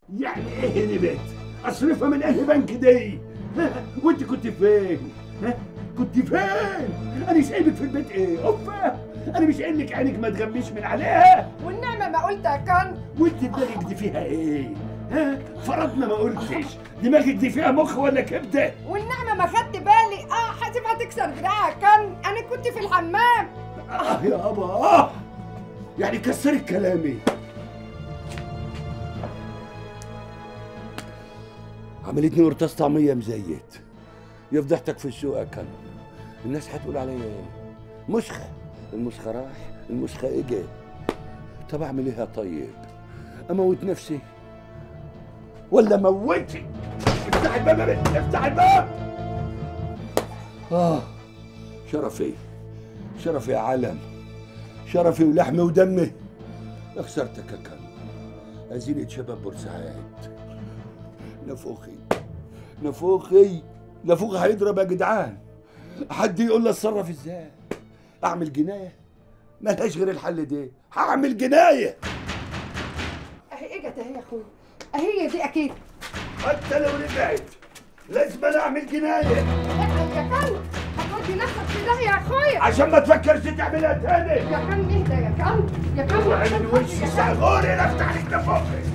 يعني ايه هربت؟ اصرفها من اهل بنك دي؟ وانت كنت فين؟ كنت فين؟ انا سايبك في البيت ايه؟ اوفا، انا مش قايل لك عينك ما تغميش من عليها؟ والنعمه ما قلت يا كان. وانت دماغك دي فيها ايه؟ فرضنا ما قلتش، دماغك دي فيها مخ ولا كبده؟ والنعمه ما خدت بالي. حاسب هتكسر دراعك كان، انا كنت في الحمام. يا ابا يعني كسرت كلامي. عملتني قرطاس طعميه مزيت. يا فضحتك في السوق يا كان، الناس هتقول عليا ايه؟ مسخه، المسخه راح، المسخه اجى. طب اعمل ايه يا طيب؟ اموت نفسي ولا موتي؟ افتح الباب يا بنت، افتح الباب. شرفي، شرفي يا عالم، شرفي ولحمي ودمي. خسرتك يا كان، أزينة شباب بورسعيد. نفوخي نفوخي نفوخي هيضرب يا جدعان. حد يقول لي اتصرف ازاي؟ اعمل جنايه؟ ملهاش غير الحل ده، هعمل جنايه. اهي اجت اهي يا اخويا، اهي دي اكيد. حتى لو رجعت لازم انا اعمل جنايه. ابعد يا كان، هتودي نفسك في داهيه يا اخويا. عشان ما تفكرش تعملها تاني. يا كان اهدى يا كان، يا كان وعمل وشي سعغوري لا افتح لك نفوخي.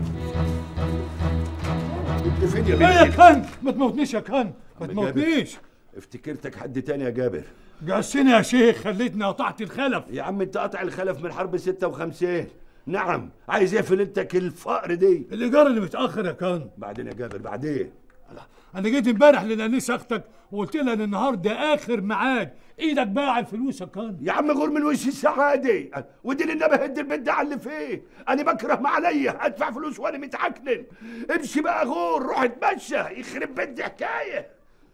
انت فين يا بنتي؟ ايه يا كان؟ ما تموتنيش يا كان، ما تموتنيش. افتكرتك حد تاني يا جابر. جعسني يا شيخ، خليتني قطعت الخلف. يا عم انت قاطع الخلف من حرب 56. نعم، عايز ايه في ليلتك الفقر دي؟ الايجار اللي متاخر يا كان. بعدين يا جابر بعدين. انا جيت امبارح للانسه اختك وقلت لها ان النهارده اخر ميعاد، ايدك بقى على الفلوس يا كان. يا عم غور من وش السعادة، ودي للنبي هد البيت ده على اللي فيه. انا بكره ما عليا ادفع فلوس وانا متعكنن. امشي بقى غور، روح اتمشى، يخرب بيت دي حكايه.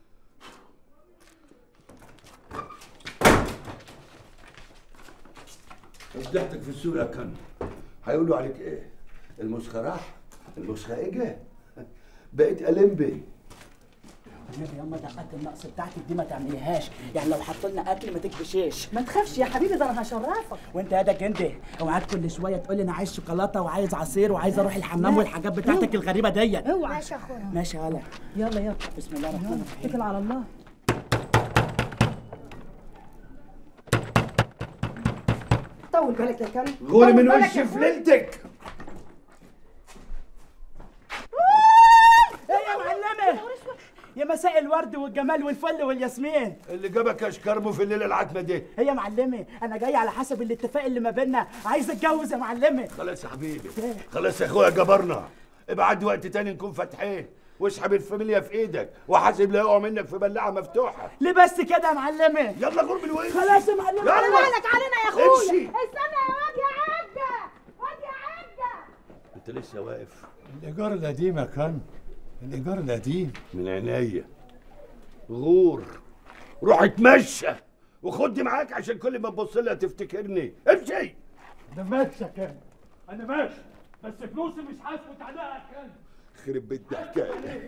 فضحتك في السوق يا كان، هيقولوا عليك ايه؟ المسخه راح، المسخه اجى، بقيت ألمبي. النبي ياما دقات النقص بتاعتك دي ما تعمليهاش، يعني لو حطوا لنا اكل ما تكبشيش. ما تخافش يا حبيبي، ده انا هشرفك. وانت يا ده جندي اوعاك كل شويه تقول لي انا عايز شوكولاته وعايز عصير وعايز اروح الحمام والحاجات بتاعتك الغريبه ديت. اوعى. ماشي يا اخويا، ماشي يلا يلا يلا، بسم الله الرحمن الرحيم. اتكل على الله. طول بالك يا كان، غوري طول من بالك وشي يا في أخويا. ليلتك. ايه يا معلمه؟ يا مساء الورد والجمال والفل والياسمين. اللي جابك اشكرمه في الليله العتمه دي؟ هي يا معلمه انا جاي على حسب الاتفاق اللي ما بيننا، عايز اتجوز يا معلمه. خلاص يا حبيبي، خلاص يا اخويا جبرنا. ابعد وقت تاني نكون فاتحين، واسحب الفاميليا في ايدك وحاسب لا يقع منك في بلاعه مفتوحه. ليه بس كده يا معلمه؟ يلا غور من الوش. خلاص يا معلمه. يلا مالك علينا يا اخويا؟ امشي. استنى يا واد يا عجه، واد يا عجه. انت لسه واقف؟ الايجار القديم يا كان، الايجار القديم. من عينيا. غور، روح اتمشى وخدني معاك عشان كل ما تبص لها تفتكرني. امشي. انا ماشي يا كان، انا ماشي، بس فلوسي مش هسكت عليها يا كان. خرب بيت ده حكايه.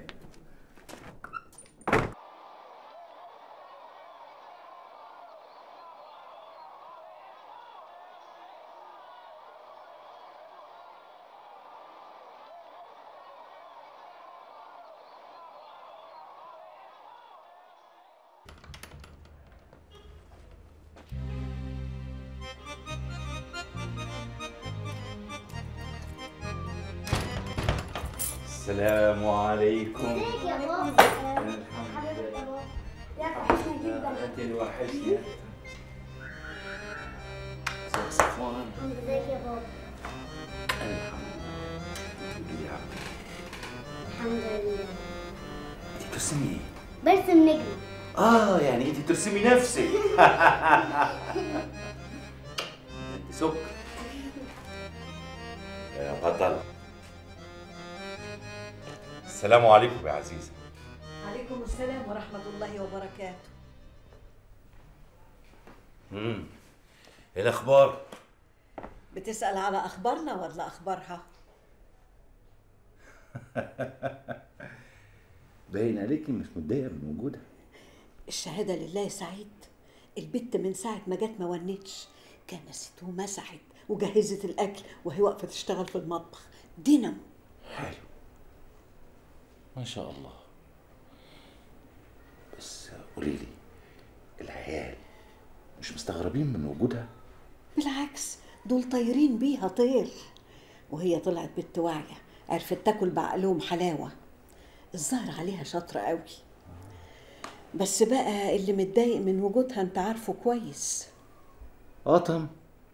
السلام عليكم. ازيك يا بابا؟ الحمد لله. يا وحشني جدا. انت الوحشني. ازيك صفوان؟ ازيك يا بابا؟ الحمد لله. يا عمي الحمد لله. انت بترسمي؟ برسم نجم. يعني انت بترسمي نفسك. انت سكر يا بطل. السلام عليكم يا عزيزة. عليكم السلام ورحمة الله وبركاته. ايه الأخبار؟ بتسأل على أخبارنا ولا أخبارها؟ باين عليكي مش متضايقة من وجودها. الشهادة لله يا سعيد، البت من ساعة ما جت ما ونتش، كنست ومسحت وجهزت الأكل وهي واقفة تشتغل في المطبخ دينامو. حلو ما شاء الله. بس قوليلي، العيال مش مستغربين من وجودها؟ بالعكس، دول طايرين بيها طير. وهي طلعت بنت واعية، عرفت تاكل بعقلهم حلاوة. الظاهر عليها شاطرة قوي. بس بقى اللي متضايق من وجودها انت عارفه كويس. قطم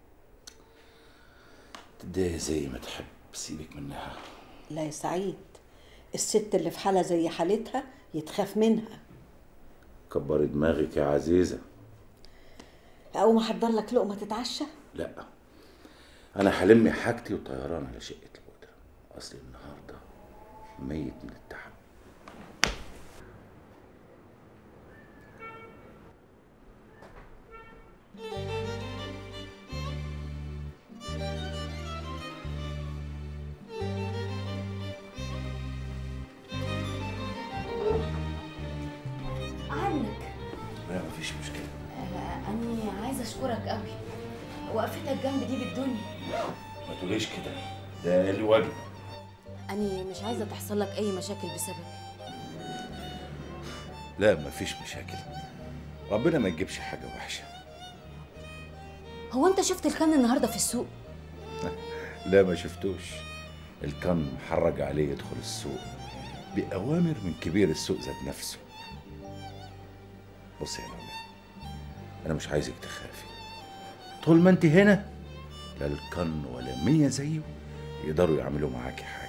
تضايق زي ما تحب، سيبك منها. لا يا سعيد، الست اللي في حالة زي حالتها يتخاف منها. كبري دماغك يا عزيزة. أقوم أحضر لك لقمة تتعشى؟ لا، أنا هلم حاجتي وطيران على شقة القدرة، أصل النهاردة ميت من التعب. عنك. لا مفيش مشكلة. أنا عايزة أشكرك قوي، وقفتك جنب دي بالدنيا. ما تقوليش كده، ده الواجب. أنا مش عايزة تحصل لك أي مشاكل بسببي. لا مفيش مشاكل، ربنا ما يجيبش حاجة وحشة. هو أنت شفت الكن النهاردة في السوق؟ لا ما شفتوش. الكن محرج عليه يدخل السوق بأوامر من كبير السوق ذات نفسه. بصي يا نعمة، أنا مش عايزك تخافي. طول ما أنت هنا لا الكن ولا 100 زيه يقدروا يعملوا معاكي حاجة.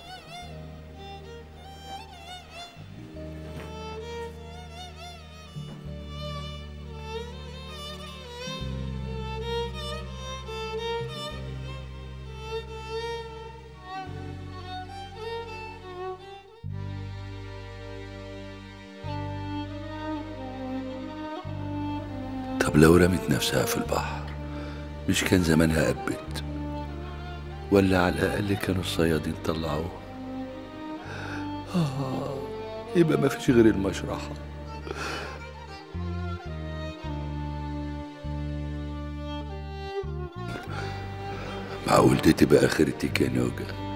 طب لو رمت نفسها في البحر مش كان زمانها قبت؟ ولا على الأقل كانوا الصيادين طلعوها؟ يبقى ما فيش غير المشرحة. معقول دي تبقى آخرتي كنوجة؟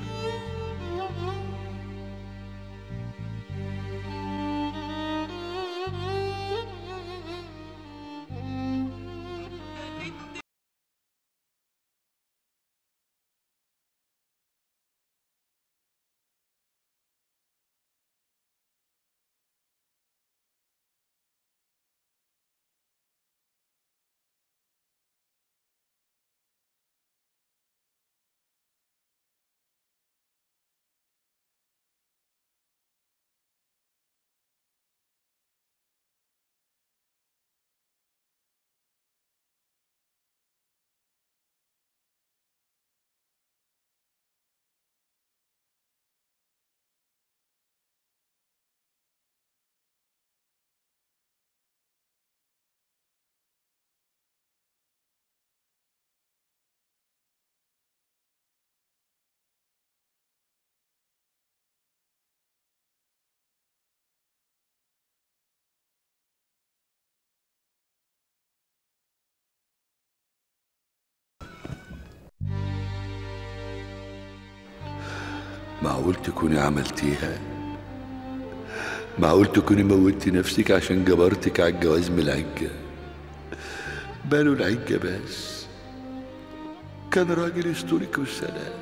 معقول تكوني عملتيها؟ معقول تكوني موتي نفسك عشان جبرتك على الجواز من العجة؟ باله العجة بس، كان راجل يسترك والسلام.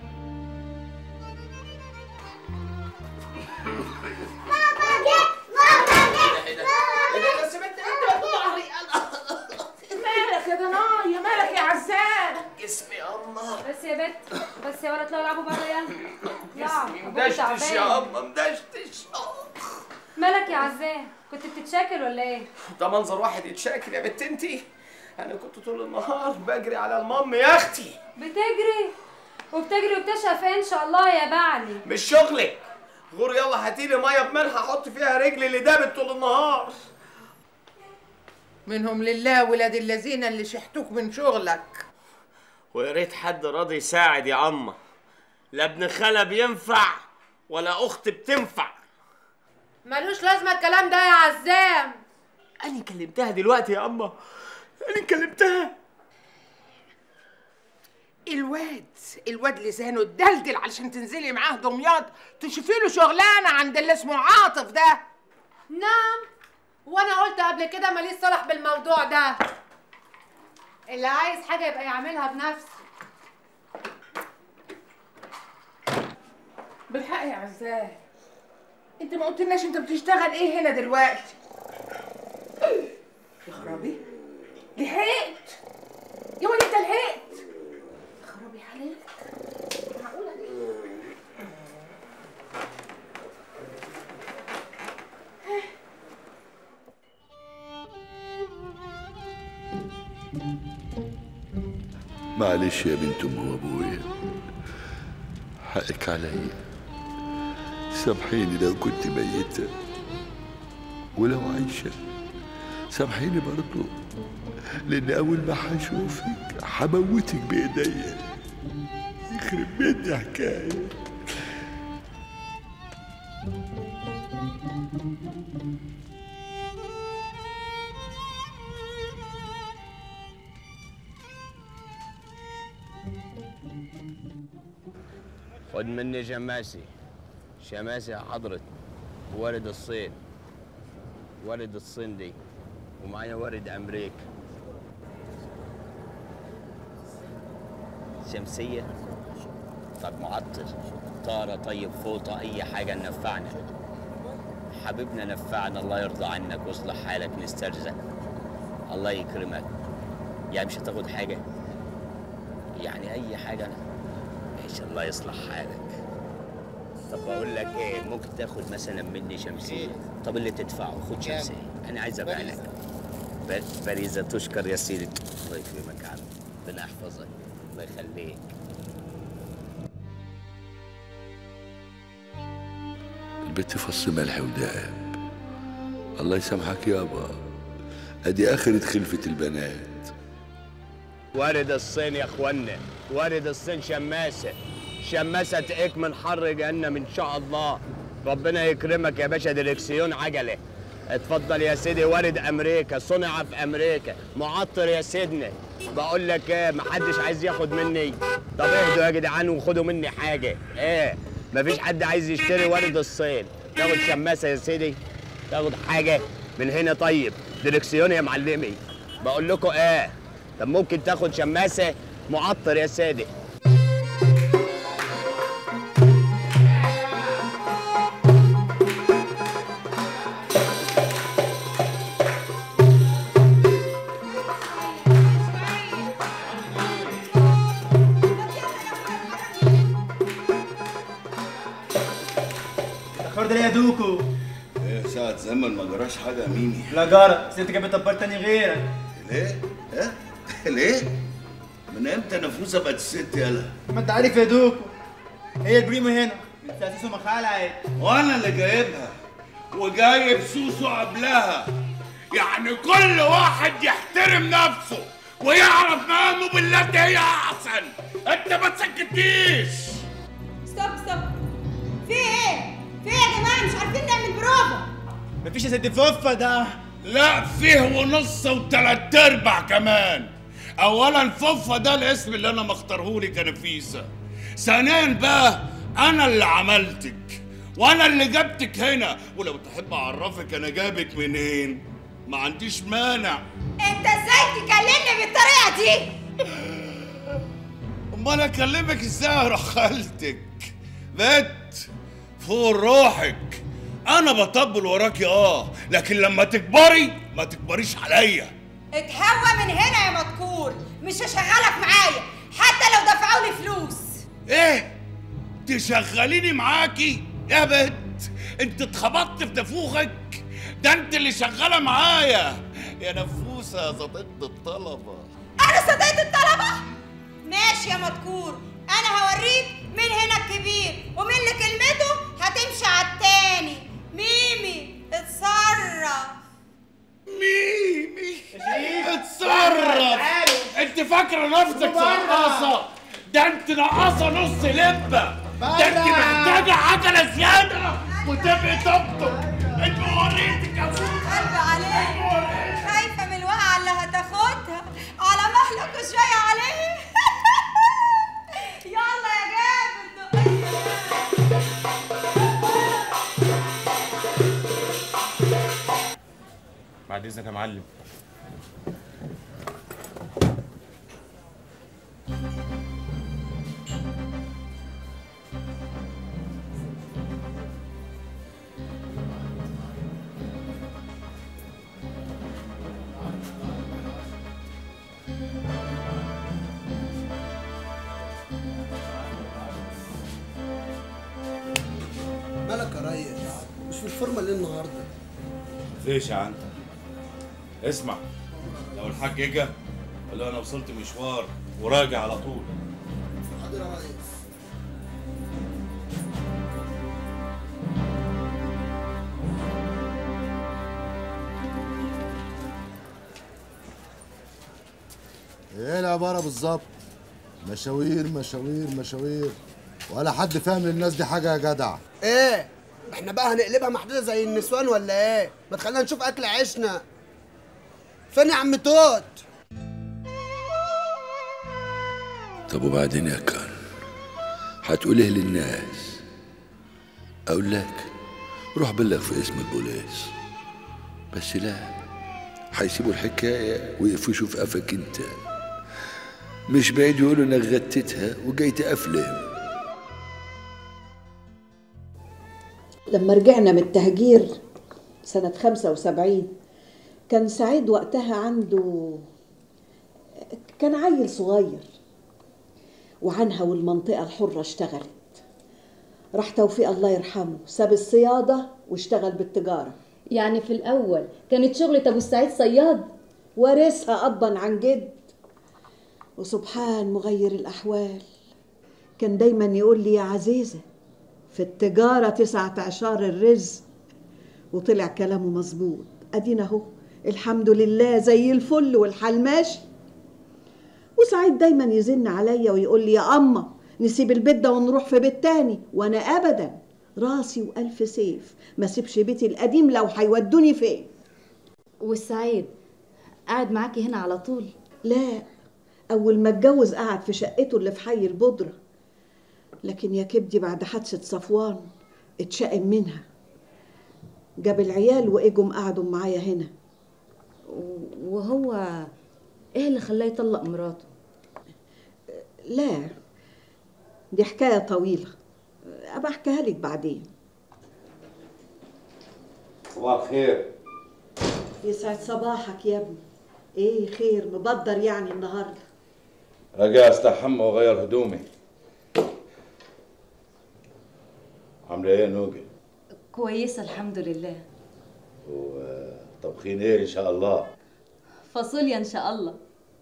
مالك يا ضنايا؟ مالك يا عزام؟ جسمي يا أما. بس يا بت، بس يا ولد، يلعبوا بره يلا. جسمي مدشتش يا أما، مدشتش. مالك يا عزام؟ كنت بتتشاكل ولا ايه؟ ده منظر واحد يتشاكل يا بت انتي؟ أنا كنت طول النهار بجري على المام يا أختي. بتجري وبتشقى فين إن شاء الله يا بعلي؟ مش شغلك. غور يلا هاتيلي مية بملح أحط فيها رجلي اللي دابت طول النهار. منهم لله ولاد الذين اللي شحتوك من شغلك. ويا ريت حد راضي يساعد يا أما. لا ابن خالة بينفع ولا أخت بتنفع. ملوش لازمة الكلام ده يا عزام. أنا كلمتها دلوقتي يا أما، أنا كلمتها. الواد لسانه اتدلدل علشان تنزلي معاه دمياط تشوفي له شغلانه عند اللي اسمه عاطف ده. نعم، وانا قلت قبل كده ماليش صالح بالموضوع ده. اللي عايز حاجه يبقى يعملها بنفسه. بالحق يا عزام، انت ما قلتلناش انت بتشتغل ايه هنا دلوقتي؟ يا خرابي، لحقت يا ولد، انت لحقت. يا خرابي عليك، معقوله دي؟ معلش يا بنت ام وابويا، حقك عليا، سامحيني لو كنت ميتة، ولو عايشة سامحيني برضو، لأن أول ما هشوفك هموتك بإيديا. يخرب بيتي حكاية. خد مني شماسي يا حضرة، ورد الصين، ورد الصين دي، ومعايا ورد أمريكا. شمسية؟ طب معطر، طارة، طيب، فوطة، أي حاجة ننفعنا. حبيبنا نفعنا، الله يرضى عنك واصلح حالك، نسترزق. الله يكرمك. يعني مش هتاخد حاجة؟ يعني أي حاجة أنا إن شاء الله يصلح حالك. طب بقول لك إيه، ممكن تاخد مثلا مني شمسية؟ طب اللي تدفعه خد شمسية، أنا عايز أبيع لك. فريزة تشكر يا سيدي. الله يكرمك يا عم، ربنا يحفظك، الله يخليك. البت فص ملح ودهب. الله يسامحك يابا، ادي اخرة خلفة البنات. وارد الصين يا اخوانا، وارد الصين شماسة تقيك من حر جهنم ان شاء الله. ربنا يكرمك يا باشا، دركسيون عجلة. اتفضل يا سيدي، وارد امريكا، صنع في امريكا، معطر يا سيدنا. بقول لك ايه، محدش عايز ياخد مني. طب اهدوا يا جدعان وخدوا مني حاجة. ايه، مفيش حد عايز يشتري وارد الصين. تاخد شماسة يا سيدي، تاخد حاجة من هنا. طيب دركسيون يا معلمي. بقول لكم ايه، طب ممكن تاخد شماسة معطر يا سيدي. اتأخرت ليه يا دوكو؟ ايه ساعة زمن ما جراش حاجة يا ميمي. لا جرى، بس انت جايب طبال تاني غيرك. ليه؟ ايه؟ ليه؟ من امتى نفوسها بقت الست يالا؟ ما انت عارف يا دوكو، هي البريمو هنا من اساسه ما خلعت. وانا اللي جايبها وجايب سوسو قبلها. يعني كل واحد يحترم نفسه ويعرف مقامه بالتي هي احسن. انت ما تسكتنيش. ستوب، في ايه؟ في ايه يا جماعه؟ مش عارفين نعمل بروفا. مفيش يا ست فوفا ده. لا فيه ونص وتلات ارباع كمان. اولا فوفا ده الاسم اللي انا مختارهولك يا نفيسه. ثانيا بقى انا اللي عملتك وانا اللي جبتك هنا، ولو تحب اعرفك انا جابك منين ما عنديش مانع. انت ازاي تكلمني بالطريقه دي؟ امال اكلمك ازاي يا رخالتك؟ بت فوق روحك، انا بطبل وراكي لكن لما تكبري ما تكبريش عليا. اتهوى من هنا يا مذكور، مش هشغلك معايا حتى لو دفعوا لي فلوس. ايه؟ تشغليني معاكي؟ يا بت انت اتخبطت في نافوخك، ده انت اللي شغاله معايا يا نفوسه يا صديقة الطلبه. انا صديقة الطلبه؟ ماشي يا مذكور، انا هوريك مين هنا الكبير ومين اللي كلمته هتمشي على التاني. ميمي اتصرف. ميمي اتصرف. انت فاكره نفسك رقاصه؟ ده انت ناقصه نص لبه. ده انت محتاجه عجله زياده وتبقي طبطب. انت وريتك يا قلبي عليك، خايفه من الوقعه اللي هتاخدها على مهلك وشويه عليه. اذنك يا معلم. مالك يا ريس؟ مش في الفورمه ليه النهارده؟ مفيش يا عنتر. اسمع، لو الحاج اجا قول له انا وصلت مشوار وراجع على طول. حاضر يا ريس. ايه العبارة بالظبط؟ مشاوير مشاوير مشاوير، ولا حد فاهم للناس دي حاجة يا جدع. ايه؟ احنا بقى هنقلبها محدودة زي النسوان ولا ايه؟ ما تخلينا نشوف اكل عيشنا. فين يا عم توت؟ طب وبعدين يا كان هتقول ايه للناس؟ اقول لك روح بلغ في اسم البوليس، بس لا، هيسيبوا الحكايه ويقفشوا في قفك انت. مش بعيد يقولوا انك غتتها وجاي تقفلهم. لما رجعنا من التهجير سنة 75 كان سعيد وقتها عنده، كان عيل صغير، وعنها والمنطقة الحرة اشتغلت. راح توفيق الله يرحمه ساب الصيادة واشتغل بالتجارة. يعني في الأول كانت شغلة أبو السعيد صياد، وارثها أبا عن جد. وسبحان مغير الأحوال، كان دايما يقول لي يا عزيزة في التجارة 9 أعشار الرزق، وطلع كلامه مظبوط. أدينا اهو الحمد لله زي الفل والحال ماشي. وسعيد دايما يزن عليا ويقول لي يا أما نسيب البيت ده ونروح في بيت تاني، وأنا أبدا راسي وألف سيف ما سيبش بيتي القديم لو هيودوني فين. والسعيد قاعد معاكي هنا على طول؟ لا، أول ما اتجوز قعد في شقته اللي في حي البودرة، لكن يا كبدي بعد حادثة صفوان اتشائم منها، جاب العيال واجوا قعدوا معايا هنا. وهو ايه اللي خلاه يطلق مراته؟ لا، دي حكاية طويلة، أبقى أحكيها لك بعدين. صباح الخير. يسعد صباحك يا ابني. ايه خير مبدر يعني النهارده؟ راجع استحمى واغير هدومي. عامله ايه يا نوجه؟ كويسة الحمد لله. وطبخين ايه ان شاء الله؟ فاصوليا ان شاء الله.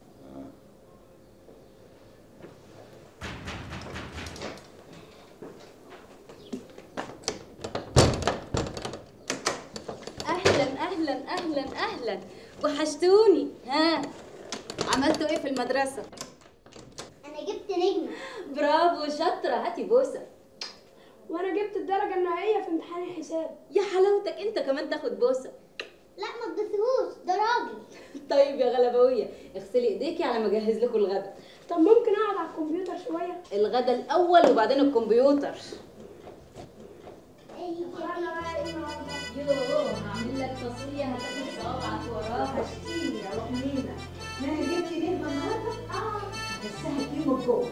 اهلا اهلا اهلا اهلا، وحشتوني. ها عملتوا ايه في المدرسة؟ انا جبت نجمة. برافو شاطرة، هاتي بوسة. وانا جبت الدرجة النهائية في امتحان الحساب. يا حلاوتك، انت كمان تاخد بوسة. لا ما تدسهوش، ده راجل. طيب يا غلبوية، اغسلي ايديكي على ما اجهز لكم الغدا. طب ممكن اقعد على الكمبيوتر شوية؟ الغدا الاول وبعدين الكمبيوتر. يوه هعمل لك فاصوليا هتاكل صوابعك وراها. حشتيني يا رحمينة. ما جبتي نجمة النهارده؟ هتسهل فيهم الجوع.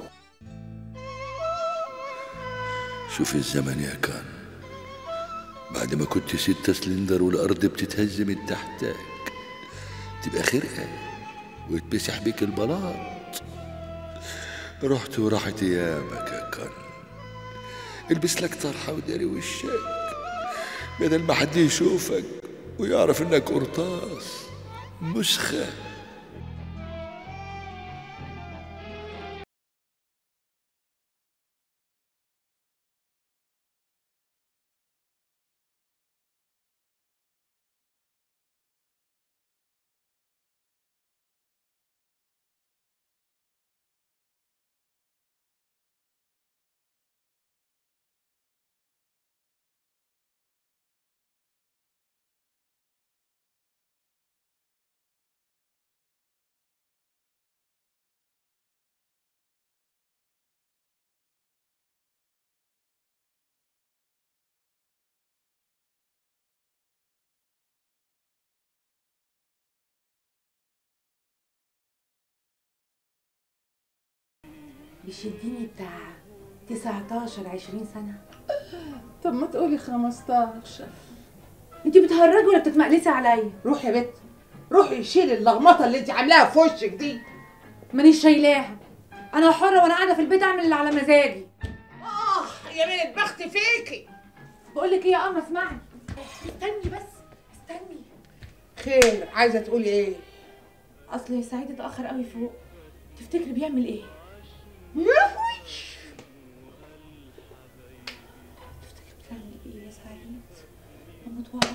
شوف الزمن يا كان، بعد ما كنت 6 سلندر والأرض بتتهز من تحتك تبقى خرقة ويتمسح بيك البلاط. رحت وراحت أيامك يا كان. البس لك طرحة وداري وشك بدل ما حد يشوفك ويعرف انك قرطاس مسخة. بيشدني بتاع 19 20 سنة. طب ما تقولي 15. انت بتهرجي ولا بتتمقلسي عليا؟ روحي يا بت، روحي شيلي اللخبطه اللي انت عاملاها في وشك دي. مانيش شايلاها، انا حرة وانا قاعدة في البيت اعمل اللي على مزاجي. يا بنت بختي فيكي. بقول لك ايه يا قمر، اسمعي. استني بس، استني. خير، عايزه تقولي ايه؟ اصل سعيد اتاخر قوي فوق، تفتكري بيعمل ايه؟ تفتكري بتعمل ايه يا سعيد؟ هموت واعرف.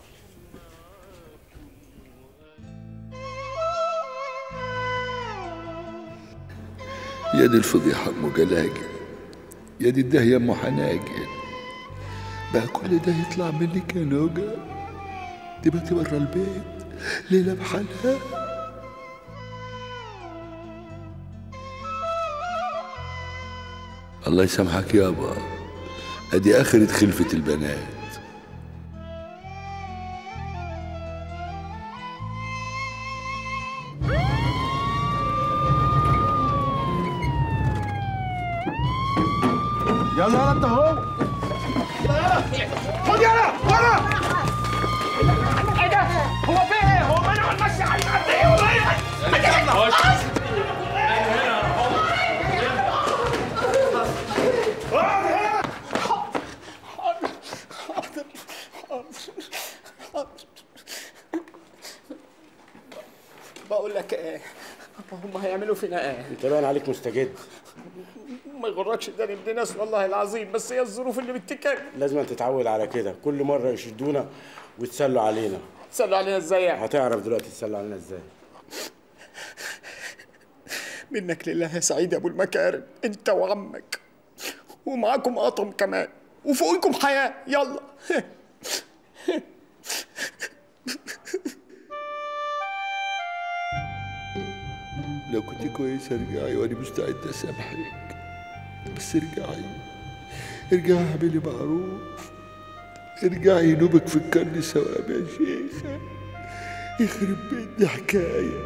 يا دي الفضيحة ام جلاجل، يا دي الدهية ام حناجل، بقى كل ده يطلع منك يا نوجة؟ تبقى برا البيت ليلة بحالها. الله يسامحك يابا، ادي اخرة خلفة البنات. يلا انت اهو. يلا خد يلا ورا. ايه ده؟ هو في ايه؟ هو منع المشي هيعدي ايه ولا ايه؟ بقول لك ايه، هم هيعملوا فينا ايه؟ انت باين عليك مستجد. ما يغركش ده ابن ناس والله العظيم، بس هي الظروف اللي بتتكلم. لازم تتعود على كده، كل مره يشدونا ويتسلوا علينا. تسلوا علينا ازاي يعني؟ هتعرف دلوقتي تسلوا علينا ازاي. منك لله يا سعيد يا ابو المكارم، انت وعمك ومعاكم اطم كمان وفوقكم حياه. يلا لو كنت كويسة ارجعي وانا مستعد اسامحك، بس ارجعي ارجعي اعملي معروف، ارجعي نوبك فكرني ثواب يا شيخة، يخرب بيت دي حكاية.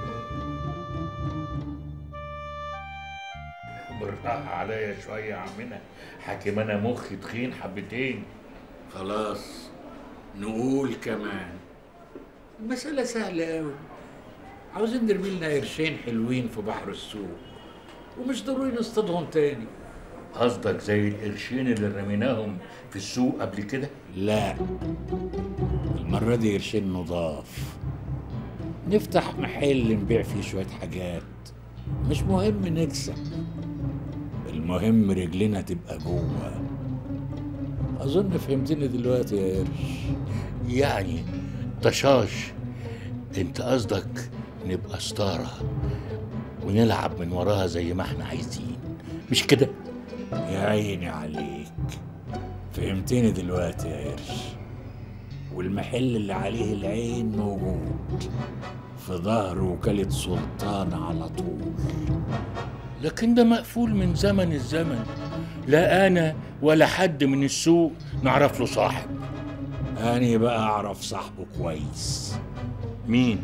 بالراحة عليا شوية يا عمنا، حاكم أنا مخي تخين حبتين. خلاص نقول كمان، المسألة سهلة أوي، عاوزين نرمي لنا قرشين حلوين في بحر السوق، ومش ضروري نصطادهم تاني. قصدك زي القرشين اللي رميناهم في السوق قبل كده؟ لا، المرة دي قرشين نضاف، نفتح محل نبيع فيه شوية حاجات، مش مهم نكسب، المهم رجلنا تبقى جوه. أظن فهمتني دلوقتي يا قرش. يعني طشاش، انت قصدك نبقى ستارة ونلعب من وراها زي ما احنا عايزين، مش كده؟ يا عيني عليك، فهمتني دلوقتي يا قرش. والمحل اللي عليه العين موجود في ظهر وكالة سلطان على طول، لكن ده مقفول من زمن الزمن، لا أنا ولا حد من السوق نعرف له صاحب. أنا بقى أعرف صاحبه كويس. مين؟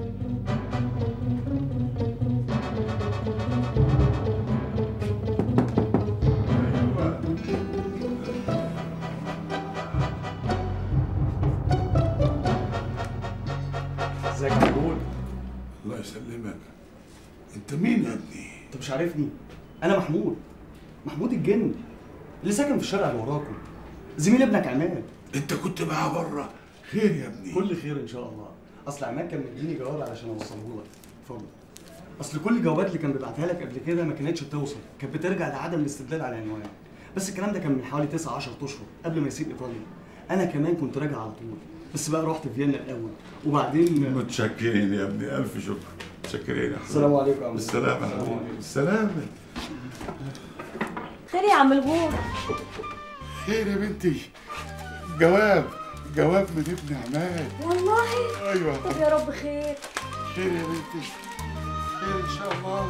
ازيك يا محمود؟ الله يسلمك. انت مين يا ابني؟ انت مش عارفني؟ انا محمود الجن اللي ساكن في الشارع اللي وراكم، زميل ابنك عماد. انت كنت معاه بره؟ خير يا ابني. كل خير ان شاء الله. اصل عماد كان مديني جواب علشان اوصله لك. اتفضل. اصل كل الجوابات اللي كان بيبعتها لك قبل كده ما كانتش بتوصل، كانت بترجع لعدم الاستدلال على العنوان. بس الكلام ده كان من حوالي 9 10 اشهر قبل ما يسيب ايطاليا. انا كمان كنت راجع على طول، بس بقى رحت فيينا الاول وبعدين. متشكرين يا ابني، الف شكر. متشكرين يا حبيبي. السلام عليكم يا عم. بالسلامة يا حبيبي. بالسلامة. خير يا عم الغور. خير يا بنتي، جواب من ابن عماد. والله؟ ايوه. طب يا رب خير. خير يا بنتي، خير ان شاء الله.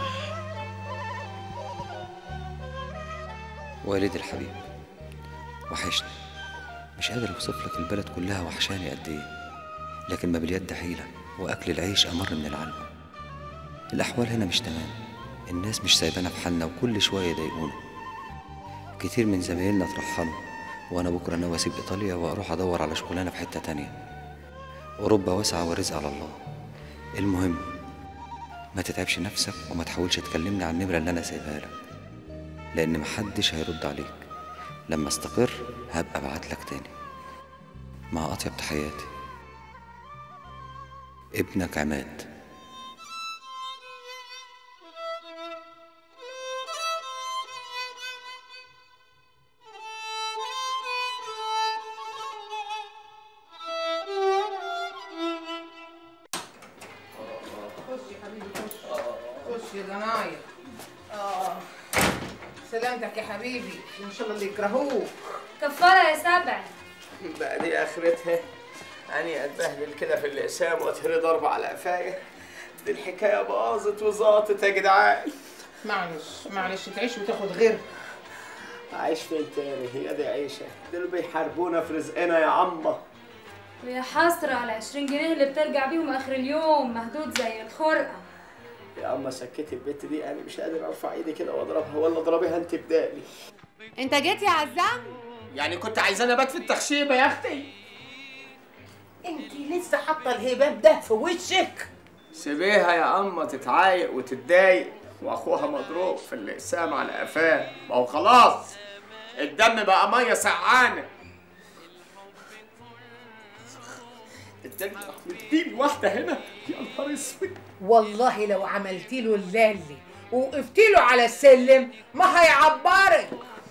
والدي الحبيب، وحشني. مش قادر اوصف لك البلد كلها وحشاني قد ايه، لكن ما باليد حيلة واكل العيش امر من العلم. الاحوال هنا مش تمام، الناس مش سايبانا في حالنا وكل شويه يضايقونا. كتير من زمايلنا اترحلوا، وانا بكره ناوي اسيب ايطاليا واروح ادور على شغلانه في حته تانية. اوروبا واسعه ورزق على الله. المهم ما تتعبش نفسك وما تحاولش تكلمني عن النمره اللي انا سايبها لك، لان محدش هيرد عليك. لما استقر هبقى ابعتلك تاني. مع اطيب تحياتي، ابنك عماد. خش يا ضنايا. سلامتك يا حبيبي، ان شاء الله اللي يكرهوك. كفاره يا سبع. بقى دي اخرتها. اني اتبهدل كده في الاقسام واتهري ضربه على قفايا. دي الحكايه باظت وظاطت يا جدعان. معلش تعيش وتاخد غير. عايش فين تاني؟ هي دي عيشه؟ دول بيحاربونا في رزقنا يا عمه. ويا حسره على 20 جنيه اللي بترجع بيهم اخر اليوم مهدود زي الخرقه. يا اما سكتي البت دي، انا مش قادر ارفع ايدي كده واضربها، ولا اضربيها انت بدالي. انت جيت يا عزام؟ يعني كنت عايزاني ابات في التخشيبه يا اختي؟ انت لسه حاطه الهباب ده في وشك؟ سيبيها يا اما تتعايق وتتضايق، واخوها مضروب في الاقسام على قفاه. ما هو خلاص الدم بقى ميه سقعانه. اديني واحده هنا. يا نهار اسود. والله لو عملتي له اللالي ووقفتي له على السلم ما هيعبرك.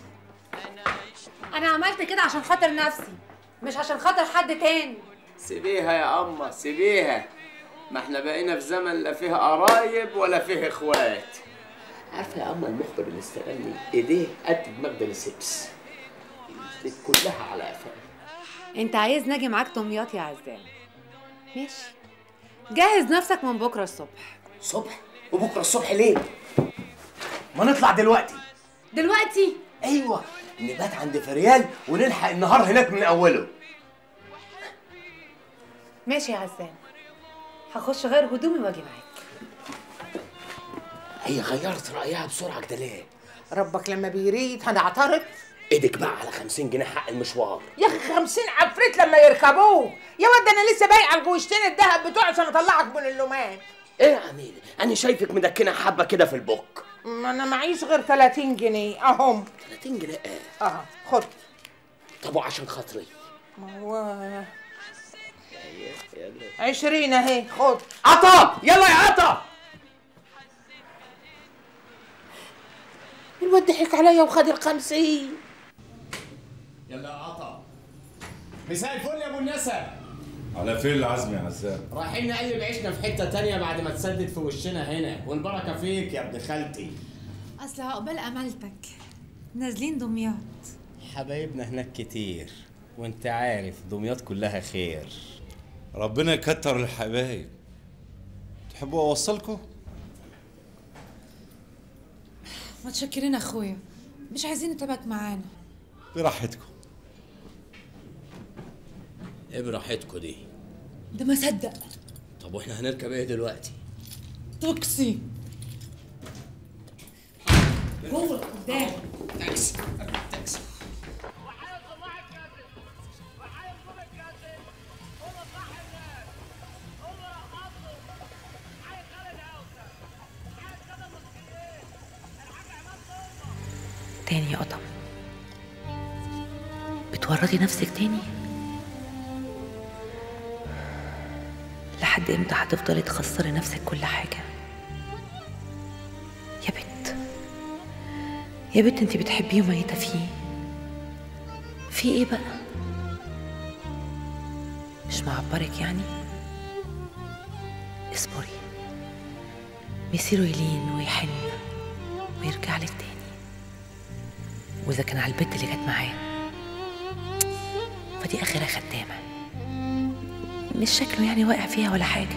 انا عملت كده عشان خاطر نفسي، مش عشان خاطر حد تاني. سيبيها يا اما سيبيها. ما احنا بقينا في زمن لا فيه قرايب ولا فيه اخوات. عارفه يا اما المخبر اللي استغلني ايديه قد دماغ السبس كلها على قفاه. انت عايز ناجي معاك دمياط يا عزام؟ ماشي، جهز نفسك من بكره الصبح. صبح؟ وبكره الصبح ليه؟ ما نطلع دلوقتي. دلوقتي؟ ايوه، نبات عند فريال ونلحق النهار هناك من اوله. ماشي يا عزام، هخش غير هدومي واجي معاك. هي غيرت رايها بسرعه كده ليه؟ ربك لما بيريد هنعترض. ايدك بقى على 50 جنيه حق المشوار. يا اخي 50 عفريت لما يركبوه. يا واد انا لسه بايع الجوشتين الذهب بتوعي عشان اطلعك من اللومان. ايه يا عميلة؟ انا شايفك مدكنه حبه كده في البوك. ما انا معيش غير 30 جنيه اهم. 30 جنيه ايه؟ خد. طب وعشان خاطري؟ ما هو 20 اهي خد. عطا يلا يا عطا. الواد ضحك عليا وخد ال50. يلا يا عطا. مساء الفل يا ابو النسب. على فين العزم يا عزام؟ رايحين نقلب عيشنا في حته تانية بعد ما تسدد في وشنا هنا، والبركه فيك يا ابن خالتي. اصل عقبال امالتك نازلين دمياط. حبايبنا هناك كتير، وانت عارف دمياط كلها خير. ربنا يكتر الحبايب. تحبوا اوصلكم؟ متشكرين اخويا، مش عايزين نتابعك معانا. براحتكم. ايه براحتكم دي؟ ده ما صدق. طب واحنا هنركب ايه دلوقتي؟ تاكسي. جوه قدام. تاكسي تاكسي. تاني يا قطم؟ بتورطي نفسك تاني؟ لحد امتى هتفضلي تخسري نفسك كل حاجة؟ يا بنت يا بنت، انتي بتحبيه وميتة فيه. في ايه بقى؟ مش معبرك يعني؟ اصبري، مصيره يلين ويحن ويرجع لك تاني. واذا كان على البنت اللي جت معاه فدي اخرها خدامة، مش شكله يعني واقع فيها ولا حاجة.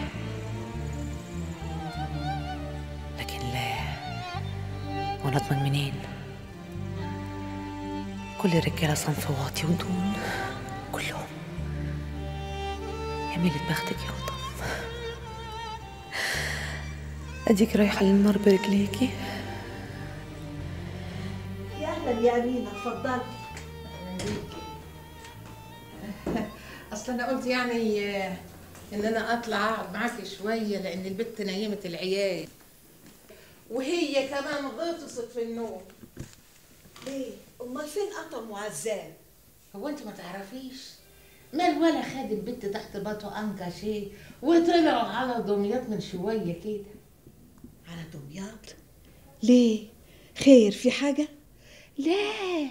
لكن لا، ونضمن منين؟ كل الرجالة صنف واطي ودون كلهم. يا ميلة بختك يا قطم، اديك رايحة للنار برجليكي. يا اهلا يا امينه، اتفضلي. اصل انا قلت يعني ان انا اطلع اقعد معاكي شويه، لان البت نيمت العيال وهي كمان غطست في النوم. ليه؟ امال فين قطم وعزام؟ هو انت ما تعرفيش؟ ما الولا خد البت تحت باطو انكاشيه وطلعوا على دمياط من شويه كده. على دمياط؟ ليه؟ خير في حاجه؟ لا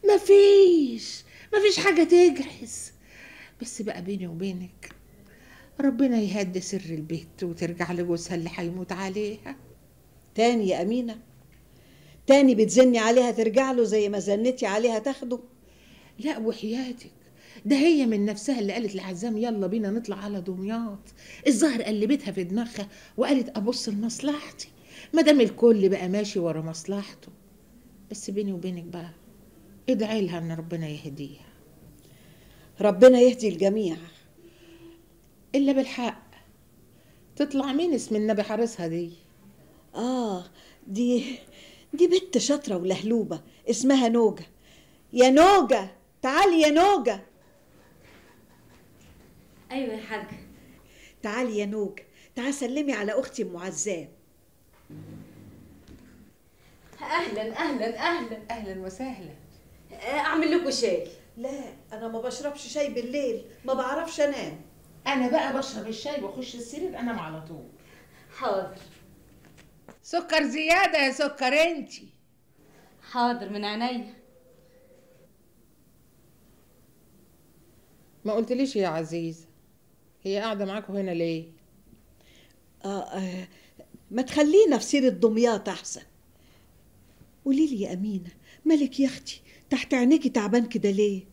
مفيش حاجه تجحس، بس بقى بيني وبينك ربنا يهدي سر البيت وترجع لجوزها اللي هيموت عليها. تاني يا أمينة؟ تاني بتزني عليها ترجع له زي ما زنتي عليها تاخده؟ لا وحياتك، ده هي من نفسها اللي قالت لعزام يلا بينا نطلع على دمياط. الظاهر قلبتها في دماغها وقالت ابص لمصلحتي ما دام الكل بقى ماشي ورا مصلحته. بس بيني وبينك بقى ادعي لها ان ربنا يهديها. ربنا يهدي الجميع. الا بالحق تطلع مين اسم النبي حارسها دي؟ دي بنت شاطره ولهلوبه اسمها نوجه. يا نوجه تعالي يا نوجه. ايوه يا حاج. تعالي يا نوجه، تعالي سلمي على اختي ام عزام. اهلا اهلا اهلا اهلا وسهلا. اعمل لكم شاي؟ لا انا ما بشربش شاي بالليل، ما بعرفش انام. انا بقى بشرب الشاي واخش السرير انام على طول. حاضر. سكر زياده يا سكر انتي. حاضر من عينيا. ما قلتليش يا عزيزه هي قاعده معاكم هنا ليه؟ ما تخلينا في سيره دمياط احسن. قولي لي يا امينه، مالك يا اختي تحت عينيكي تعبان كده ليه؟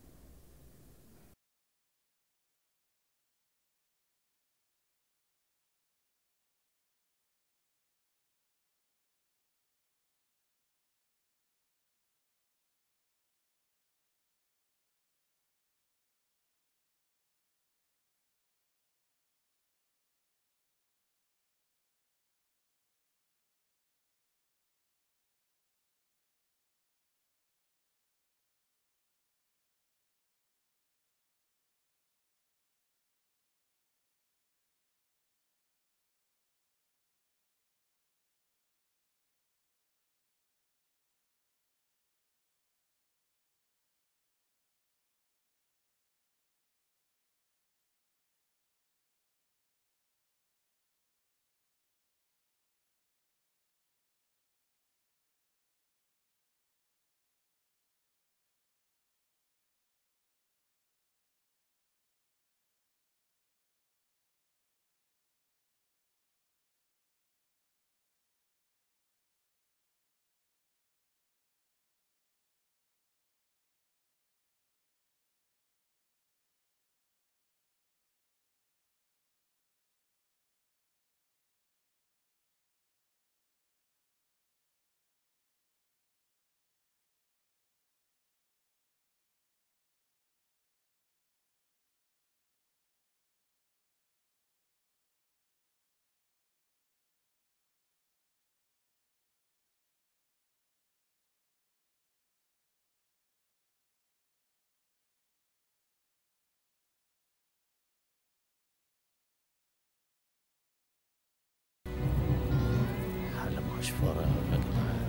شفرة يا جدعان،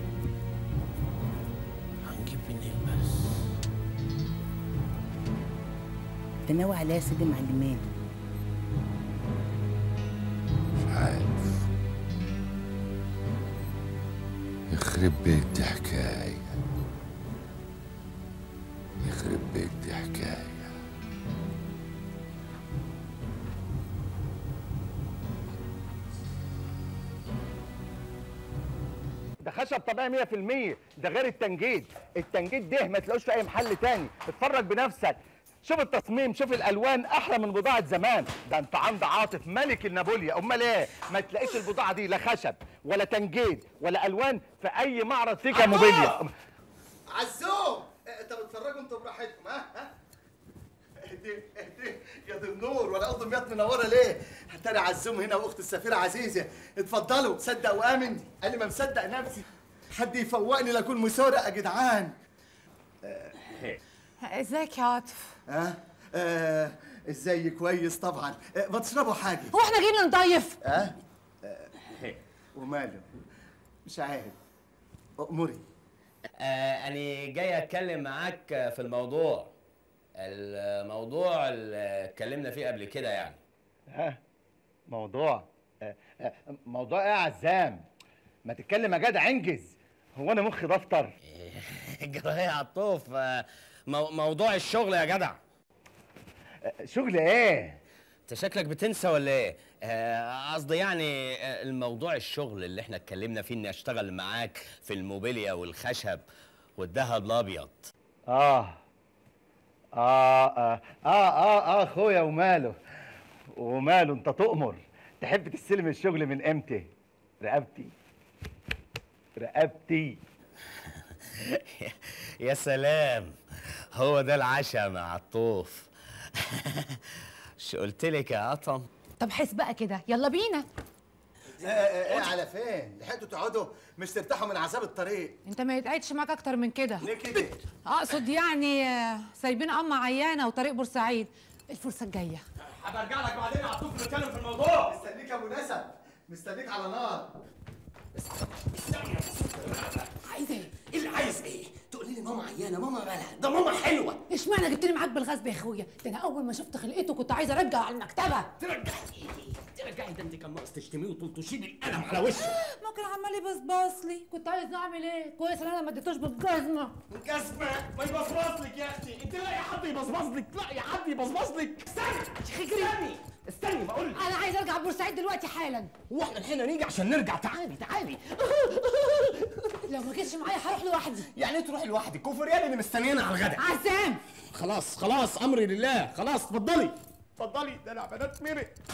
هنجيب منين بس؟ تناوي عليها سيد المعلمين. مش عارف، يخرب بيت دي حكاية، يخرب بيت دي حكاية. ده خشب طبيعي 100%، ده غير التنجيد. التنجيد ده ما تلاقوش في اي محل تاني، اتفرج بنفسك، شوف التصميم، شوف الالوان، احلى من بضاعه زمان. ده انت عند عاطف ملك النابوليا. امال ايه؟ ما تلاقيش البضاعه دي لا خشب ولا تنجيد ولا الوان في اي معرض فيه كموبيليا. عزوم، دمياط منوره ليه؟ ترى عزوم هنا واخت السفيره عزيزه، اتفضلوا. صدق وامن، انا ما مصدق نفسي. حد يفوقني لاكون مسارق يا جدعان. ازيك يا عاطف؟ ازاي؟ كويس طبعا. ما تشربوا حاجه؟ هو احنا جايين نضيف؟ وماله؟ مش عارف. اموري. أنا جاي أتكلم معاك في الموضوع اللي اتكلمنا فيه قبل كده يعني. موضوع موضوع ايه يا عزام؟ ما تتكلم يا جدع، انجز. هو انا مخي دفتر؟ جرايه يا عطوف، موضوع الشغل يا جدع. شغل ايه؟ انت شكلك بتنسى ولا ايه؟ قصدي يعني الموضوع الشغل اللي احنا اتكلمنا فيه، اني اشتغل معاك في الموبيليا والخشب والذهب الابيض. اخويا وماله انت تؤمر. تحب تستلم الشغل من امتى؟ رقبتي. يا سلام، هو ده العشاء مع عطوف. شو قلت لك يا قطم؟ طب حس بقى كده، يلا بينا. ايه على فين؟ لحقتوا تقعدوا مش ترتاحوا من عذاب الطريق؟ انت ما يتقعدش معاك اكتر من كده. ليه كده؟ اقصد يعني سايبين عيانه وطريق بورسعيد، الفرصه الجايه. هبقى ارجع لك بعدين يا عطوف نتكلم في الموضوع. مستنيك يا ابو نسب، مستنيك على نار. عايز ايه؟ اللي عايز ايه؟ تقولي لي ماما عيانه، ماما مالها؟ ده ماما حلوه. اشمعنى جبتني معاك بالغصب يا اخويا؟ ده انا اول ما شفت خلقته كنت عايزه ارجع على المكتبه. ترجعي؟ ده انت كان ناقص تشتميه وتلطشيه القلم على وشه. ممكن عمال يبصبص لي، كنت عايز اعمل ايه؟ كويس ان انا ما اديتوش بالجزمه. الجزمه ما يبصبص لك يا اختي، انت لاقي حد يبصبص لك؟ لاقي حد يبصبص لك؟ استني بقول لك. انا عايز ارجع بورسعيد دلوقتي حالا. هو احنا الحين نيجي عشان نرجع؟ تعالي. لو ما جيتش معايا هروح لوحدي. يعني ايه تروحي لوحدك؟ كفريان اللي مستنيانا على الغدا. عزام، خلاص امري لله. خلاص اتفضلي، ده انا بنات مرق.